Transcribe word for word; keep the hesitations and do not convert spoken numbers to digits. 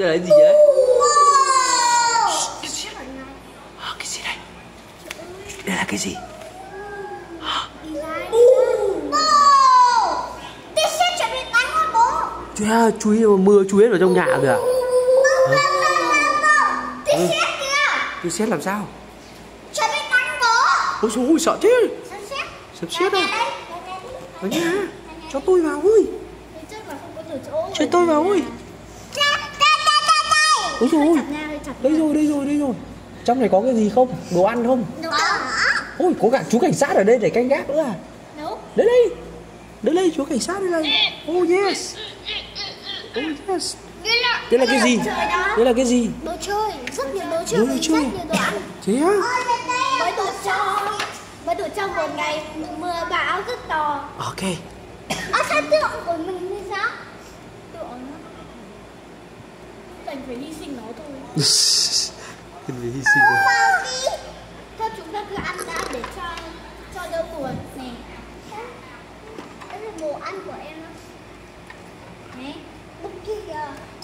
Đây là cái gì đấy? Cái gì đây? Cái gì đây? Đây là cái gì? Chú à, chú ấy mưa chú ấy ở trong nhà kìa. Hả? Ừ. Tí xét làm sao? Ôi dồi ôi, sợ thế. Sắp xét đâu? Ở nhà. Cho tôi vào ơi. Cho tôi vào ơi. Ôi dồi ôi. Đây rồi, đây rồi, đây rồi. Trong này có cái gì không? Đồ ăn không? Ôi, có cả chú cảnh sát ở đây để canh gác nữa à? Đây đây. Đây đây, chú cảnh sát đây này. Oh yes. Oh yes. Đây là cái gì? Đây là cái gì? Đồ chơi, rất nhiều đồ chơi, Đồ rất chơi. nhiều đồ ăn. Thế á? Mới đồ cho, mới đồ cho một ngày mưa bão rất to. Ok. À, sao tượng của mình như sao? Tượng nó đành phải hy sinh nó thôi. Cần phải hy sinh rồi. Thôi chúng ta cứ ăn đã để cho cho đỡ buồn nè. Đây là đồ ăn của em đó. Nè, bút kia kìa.